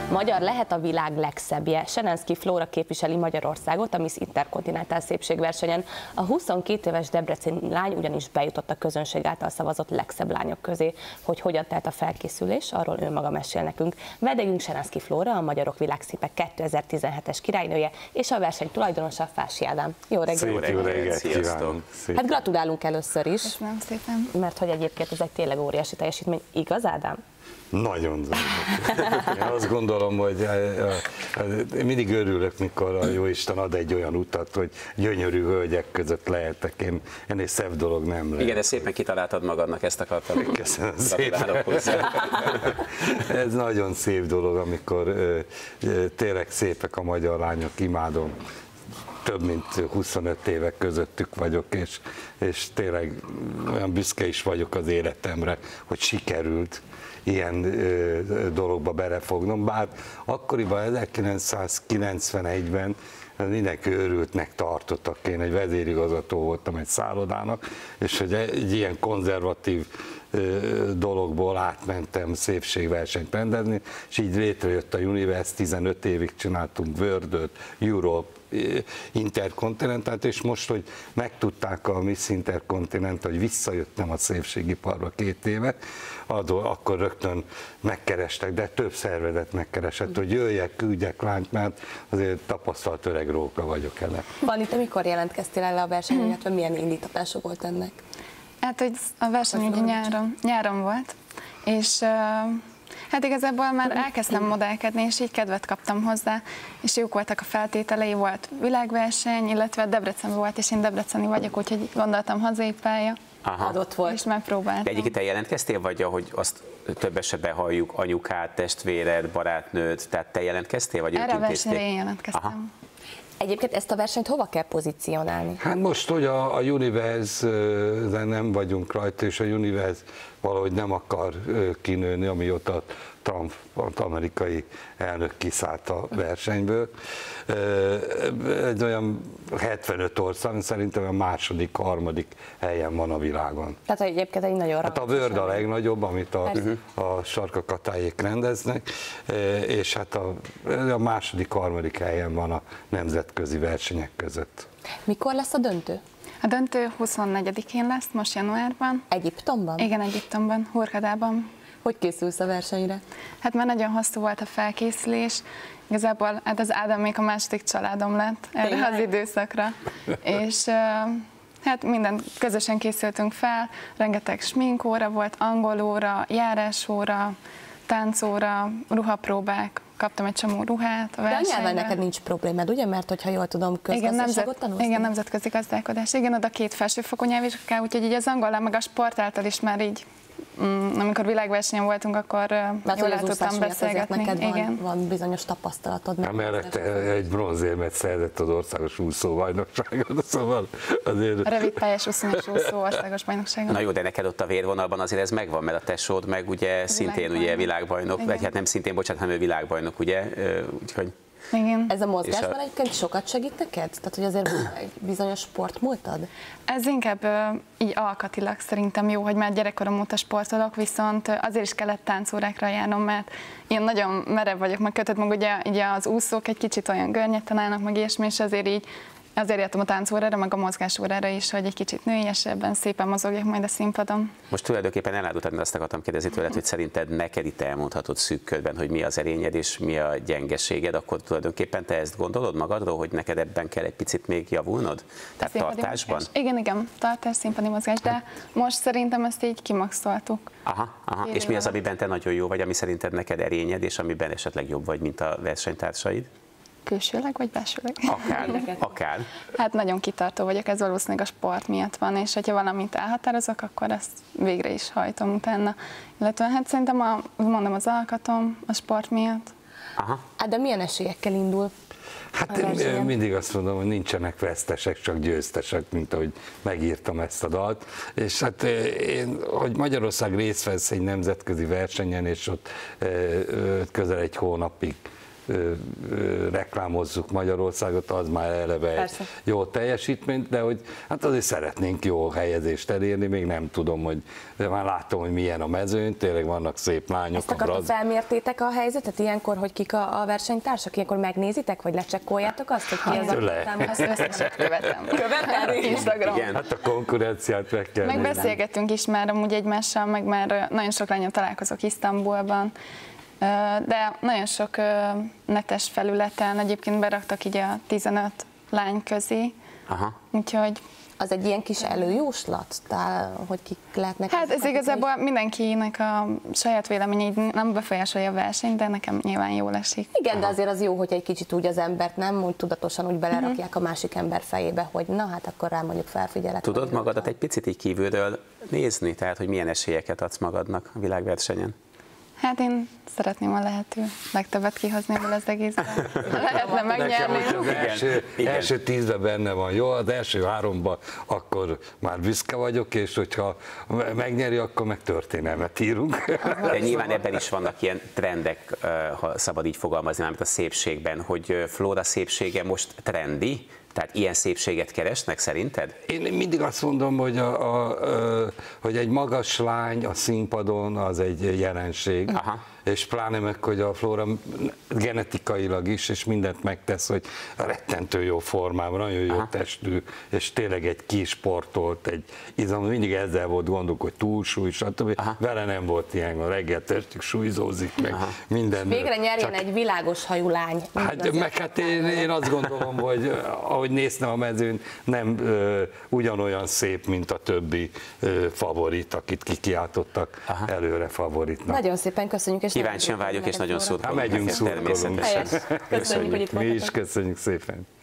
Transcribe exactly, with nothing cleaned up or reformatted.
Magyar lehet a világ legszebbje. Serenszky Flóra képviseli Magyarországot a Miss Interkontinentál szépségversenyen. A huszonkét éves debreceni lány ugyanis bejutott a közönség által szavazott legszebb lányok közé. Hogy hogyan telt a felkészülés, arról ő maga mesél nekünk. Vendégünk Serenszky Flóra, a Magyarok Világszépek kétezer-tizenhetes királynője, és a verseny tulajdonosa, Fási Ádám. Jó reggelt! Szép jó reggelt kívánok! Hát gratulálunk először is. Köszönöm szépen. Mert hogy egyébként ez egy tényleg óriási teljesítmény. Igaz, Ádám? Nagyon. Én azt gondolom, hogy mindig örülök, mikor a Jóisten ad egy olyan utat, hogy gyönyörű hölgyek között lehetek. Én ennél szebb dolog nem lehet. Igen, de szépen kitaláltad magadnak, ezt akartam. Köszönöm szépen. Ez nagyon szép dolog, amikor tényleg szépek a magyar lányok, imádom. Több mint huszonöt évek közöttük vagyok, és, és tényleg olyan büszke is vagyok az életemre, hogy sikerült ilyen ö, dologba belefognom, bár akkoriban ezerkilencszázkilencvenegyben mindenki örültnek tartottak. Én egy vezérigazgató voltam egy szállodának, és hogy egy ilyen konzervatív ö, dologból átmentem szépségversenyt rendezni, és így létrejött a Universe, tizenöt évig csináltunk World-öt, Europe, Interkontinentát, és most, hogy megtudták a Miss Interkontinent, hogy visszajöttem a szépségiparba két éve, adó, akkor rögtön megkerestek, de több szervezet megkeresett, hogy jöjjek, küldjek lányt, mert azért tapasztalt öreg róka vagyok ele. Fanni, te mikor jelentkeztél el a versenyen, illetve milyen indítatása volt ennek? Hát, hogy a verseny ugye nyáron, nyáron volt, és hát igazából már elkezdtem modellkedni, és így kedvet kaptam hozzá, és jók voltak a feltételei, volt világverseny, illetve Debrecenben volt, és én debreceni vagyok, úgyhogy gondoltam hazai pálya. Adott volt. És megpróbáltam. De egyébként te jelentkeztél, vagy ahogy azt több esetben halljuk, anyukát, testvéred, barátnőd, tehát te jelentkeztél, vagy erre ők a versenyre én jelentkeztem. Aha. Egyébként ezt a versenyt hova kell pozícionálni? Hát most, hogy a, a Universe-de nem vagyunk rajta, és a Universe valahogy nem akar kinőni, amióta Trump, az amerikai elnök kiszállt a versenyből. Egy olyan hetvenöt ország, szerintem a második, harmadik helyen van a világon. Tehát egyébként egy nagyon hát a World a legnagyobb, amit a, a sarkakatályék rendeznek, és hát a, a második, harmadik helyen van a nemzetközi versenyek között. Mikor lesz a döntő? A döntő huszonnegyedikén lesz, most januárban. Egyiptomban? Igen, Egyiptomban, Hurghadában. Hogy készülsz a versenyre? Hát már nagyon hosszú volt a felkészülés. Igazából hát az Ádámék a második családom lett erre Tényleg? az időszakra. És hát mindent közösen készültünk fel, rengeteg sminkóra volt, angolóra, járásóra, táncóra, ruhapróbák. Kaptam egy csomó ruhát a versenyre. De a nyelven neked nincs problémád, ugye? Mert hogyha jól tudom, közgazdaságot tanulsz? Igen, nemzetközi gazdálkodás. Igen, oda két felsőfokú nyelvvizsgál, úgyhogy így az angollal meg a sport által is már így, mm, amikor világversenyen volttunk, akkor mert jól el tudtam beszélgetni. Neked van, igen. van bizonyos tapasztalatod. Emellett egy bronzérmet szerzett az országos úszóbajnokságon, szóval azért... A rövidpályás úszós úszó országos bajnokságon. Na jó, de neked ott a vérvonalban azért ez megvan, mert a tesód meg ugye szintén ugye világbajnok, vagy hát nem szintén, bocsánat, hanem ő világbajnok, ugye, úgyhogy... Igen. Ez a mozgásban a... egyébként sokat segít neked? Tehát, hogy azért egy bizonyos sportmúltad? Ez inkább uh, így alkatilag szerintem jó, hogy már gyerekkorom óta sportolok, viszont azért is kellett táncórákra járnom, mert én nagyon merev vagyok, meg kötött, meg ugye, ugye az úszók egy kicsit olyan görnyedten állnak, meg ilyesmi, és azért így azért jöttem a táncórára, meg a mozgásórára is, hogy egy kicsit nőiesebben, szépen mozogjak majd a színpadon. Most tulajdonképpen elárultad, mert azt akartam kérdezni tőled, hogy szerinted neked itt elmondhatod szűk körben, hogy mi az erényed és mi a gyengeséged, akkor tulajdonképpen te ezt gondolod magadról, hogy neked ebben kell egy picit még javulnod? Tehát tartásban? Mozgás. Igen, igen, tartás, színpadi mozgás, de most szerintem ezt így kimaxoltuk. Aha, aha. És mi az, amiben te nagyon jó vagy, ami szerinted neked erényed, és amiben esetleg jobb vagy, mint a versenytársaid? Külsőleg vagy belsőleg? Akár, akár. Hát nagyon kitartó vagyok, ez valószínűleg a sport miatt van, és hogyha valamit elhatározok, akkor ezt végre is hajtom utána. Illetve hát szerintem a, mondom az alkatom a sport miatt. Aha. Hát de milyen esélyekkel indul? Hát én mindig azt mondom, hogy nincsenek vesztesek, csak győztesek, mint ahogy megírtam ezt a dalt. És hát én, hogy Magyarország részt vesz egy nemzetközi versenyen, és ott közel egy hónapig ö, ö, reklámozzuk Magyarországot, az már eleve Persze. egy jó teljesítmény, de hogy hát azért szeretnénk jó helyezést elérni, még nem tudom, hogy de már látom, hogy milyen a mezőny, tényleg vannak szép lányok. Ezt akkor braz... felmértétek a helyzetet ilyenkor, hogy kik a, a versenytársak? Ilyenkor megnézitek, vagy lecsekkoljátok azt, hogy ki az, aki le. Azt összeset követem. Követem? Instagram. Igen. Hát a konkurenciát meg kell Meg nézni. beszélgetünk is már amúgy egymással, meg már nagyon sok lányon találkozok Isztambulban, de nagyon sok netes felületen egyébként beraktak így a tizenöt lány közé, Aha. úgyhogy Az egy ilyen kis előjóslat, tehát, hogy kik lehetnek? hát azok, ez akik igazából mindenkinek a saját véleménye így nem befolyásolja a versenyt, de nekem nyilván jól esik. Igen, de azért az jó, hogy egy kicsit úgy az embert nem úgy tudatosan úgy belerakják a másik ember fejébe, hogy na hát akkor rá mondjuk felfigyelek. Tudod magadat egy picit így kívülről nézni, tehát hogy milyen esélyeket adsz magadnak a világversenyen? Hát én szeretném a lehető legtöbbet kihozni ebből az egészben. Lehetne Nekem, megnyerni. hogy az első, Igen. első tízben benne van, jó, az első háromban akkor már büszke vagyok, és hogyha megnyeri, akkor meg történelmet írunk. De nyilván ebben is vannak ilyen trendek, ha szabad így fogalmazni, mármint a szépségben, hogy Flóra szépsége most trendi, tehát ilyen szépséget keresnek szerinted? Én mindig azt mondom, hogy, a, a, a, hogy egy magas lány a színpadon az egy jelenség. Aha. És pláne meg, hogy a Flóra genetikailag is, és mindent megtesz, hogy rettentő jó formában, nagyon jó Aha. testű, és tényleg egy kisportolt, egy izom, mindig ezzel volt gondok, hogy túlsúly, stb. Aha. Vele nem volt ilyen, a reggel testig súlyzózik, meg Aha. minden. Végre nyerjen Csak- egy világos hajú lány. Hát, meg hát én, én azt gondolom, hogy ahogy néztem a mezőn, nem ö, ugyanolyan szép, mint a többi ö, favorit, akit kikiáltottak Aha. előre favoritnak. Nagyon szépen köszönjük, és Kíváncsian nagyon várjuk, és örülünk nagyon neked, Flóra. szurkolunk Hát megyünk, neked szurkolunk. természetesen. Helyes. Köszönjük, hogy itt Mi is voltatok. köszönjük szépen.